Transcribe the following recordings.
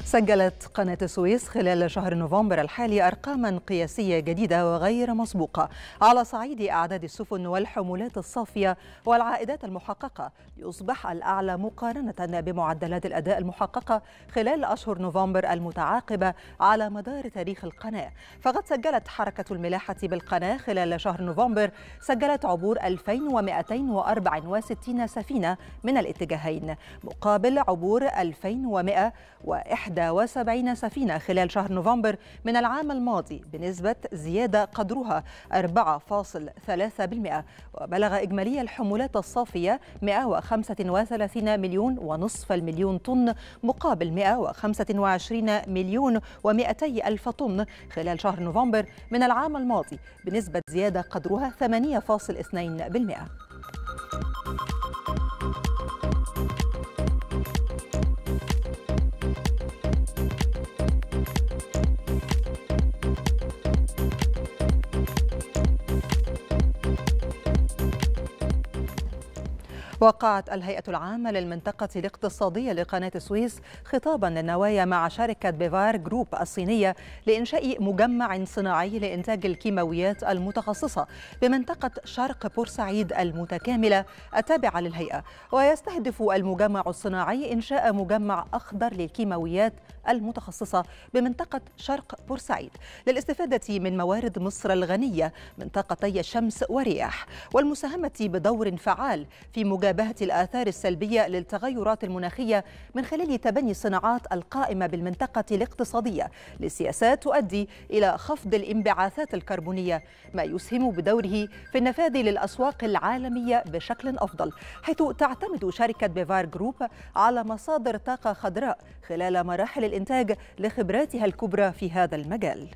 سجلت قناة السويس خلال شهر نوفمبر الحالي أرقاما قياسية جديدة وغير مسبوقة على صعيد أعداد السفن والحمولات الصافية والعائدات المحققة، ليصبح الأعلى مقارنة بمعدلات الأداء المحققة خلال أشهر نوفمبر المتعاقبة على مدار تاريخ القناة. فقد سجلت حركة الملاحة بالقناة خلال شهر نوفمبر عبور 2264 سفينة من الاتجاهين، مقابل عبور 2171 سفينة خلال شهر نوفمبر من العام الماضي، بنسبة زيادة قدرها 4.3%. وبلغ إجمالي الحمولات الصافية 135 مليون ونصف المليون طن، مقابل 125 مليون و200 ألف طن خلال شهر نوفمبر من العام الماضي، بنسبة زيادة قدرها 8.2%. وقعت الهيئة العامة للمنطقة الاقتصادية لقناة السويس خطابا للنوايا مع شركة بيفار جروب الصينية لإنشاء مجمع صناعي لإنتاج الكيماويات المتخصصة بمنطقة شرق بورسعيد المتكاملة التابعة للهيئة. ويستهدف المجمع الصناعي إنشاء مجمع أخضر للكيماويات المتخصصة بمنطقة شرق بورسعيد للاستفادة من موارد مصر الغنية من طاقتي الشمس والرياح، والمساهمة بدور فعال في مجابهة الآثار السلبية للتغيرات المناخية من خلال تبني الصناعات القائمة بالمنطقة الاقتصادية لسياسات تؤدي إلى خفض الانبعاثات الكربونية، ما يسهم بدوره في النفاذ للأسواق العالمية بشكل أفضل، حيث تعتمد شركة بيفار جروب على مصادر طاقة خضراء خلال مراحل الإنتاج لخبراتها الكبرى في هذا المجال.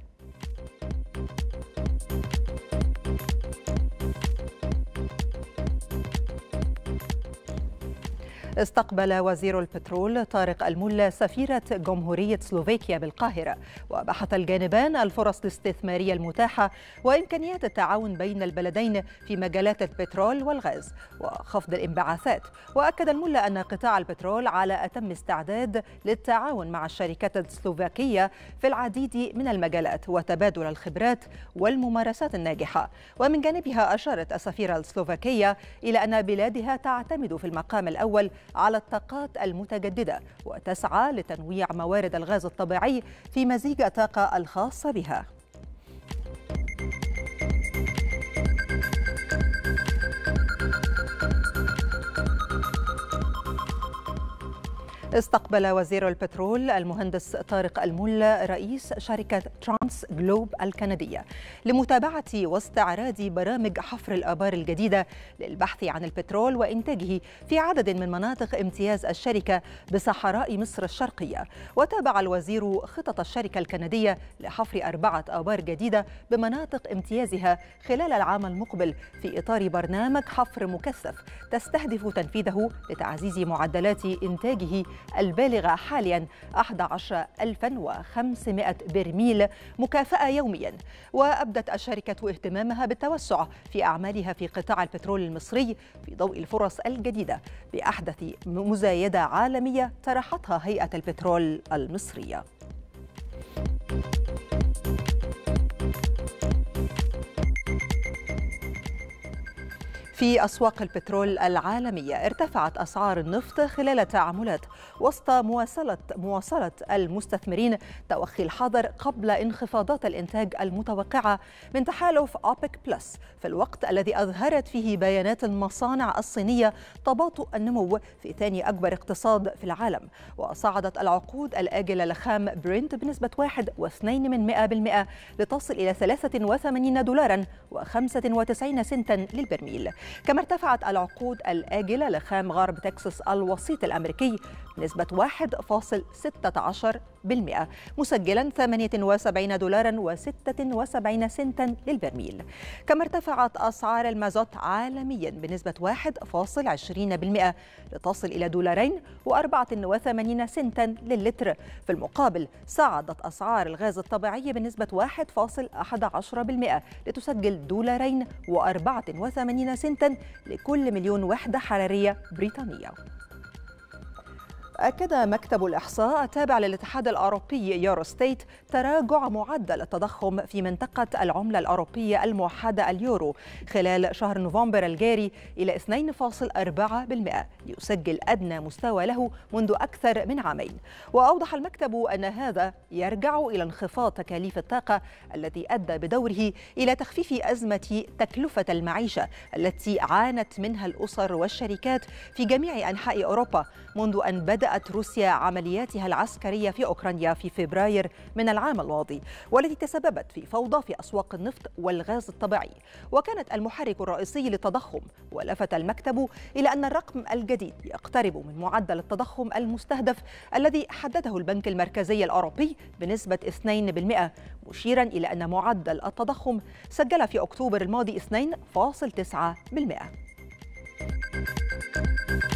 استقبل وزير البترول طارق الملا سفيرة جمهورية سلوفاكيا بالقاهرة، وبحث الجانبان الفرص الاستثمارية المتاحة وإمكانيات التعاون بين البلدين في مجالات البترول والغاز وخفض الانبعاثات. وأكد الملا أن قطاع البترول على أتم استعداد للتعاون مع الشركات السلوفاكية في العديد من المجالات وتبادل الخبرات والممارسات الناجحة. ومن جانبها أشارت السفيرة السلوفاكية إلى أن بلادها تعتمد في المقام الأول على الطاقات المتجددة وتسعى لتنويع موارد الغاز الطبيعي في مزيج الطاقة الخاصة بها. استقبل وزير البترول المهندس طارق الملا رئيس شركة ترانس جلوب الكندية لمتابعة واستعراض برامج حفر الآبار الجديدة للبحث عن البترول وإنتاجه في عدد من مناطق امتياز الشركة بصحراء مصر الشرقية. وتابع الوزير خطط الشركة الكندية لحفر 4 آبار جديدة بمناطق امتيازها خلال العام المقبل في إطار برنامج حفر مكثف تستهدف تنفيذه لتعزيز معدلات إنتاجه البالغة حاليا 11500 برميل مكافأة يوميا. وأبدت الشركة اهتمامها بالتوسع في أعمالها في قطاع البترول المصري في ضوء الفرص الجديدة بأحدث مزايدة عالمية طرحتها هيئة البترول المصرية. في أسواق البترول العالمية ارتفعت أسعار النفط خلال التعاملات وسط مواصلة المستثمرين توخي الحذر قبل انخفاضات الإنتاج المتوقعة من تحالف أوبك بلس، في الوقت الذي أظهرت فيه بيانات المصانع الصينية تباطؤ النمو في ثاني أكبر اقتصاد في العالم. وصعدت العقود الآجلة لخام برنت بنسبة 1.2% لتصل إلى $93.95 للبرميل. كما ارتفعت العقود الآجلة لخام غرب تكساس الوسيط الأمريكي بنسبة 1.16%، مسجلا $78.76 للبرميل. كما ارتفعت أسعار المازوت عالميا بنسبة 1.20% لتصل إلى $2.84 للتر. في المقابل صعدت أسعار الغاز الطبيعي بنسبة 1.11% لتسجل $2.84 لكل مليون وحدة حرارية بريطانية. أكد مكتب الإحصاء التابع للاتحاد الأوروبي يوروستيت تراجع معدل التضخم في منطقة العملة الأوروبية الموحدة اليورو خلال شهر نوفمبر الجاري إلى 2.4%، يسجل أدنى مستوى له منذ أكثر من عامين. وأوضح المكتب أن هذا يرجع إلى انخفاض تكاليف الطاقة الذي أدى بدوره إلى تخفيف أزمة تكلفة المعيشة التي عانت منها الأسر والشركات في جميع أنحاء أوروبا منذ أن بدأت روسيا عملياتها العسكرية في أوكرانيا في فبراير من العام الماضي، والتي تسببت في فوضى في أسواق النفط والغاز الطبيعي وكانت المحرك الرئيسي للتضخم. ولفت المكتب إلى أن الرقم الجديد يقترب من معدل التضخم المستهدف الذي حدده البنك المركزي الأوروبي بنسبة 2%، مشيرا إلى أن معدل التضخم سجل في أكتوبر الماضي 2.9%.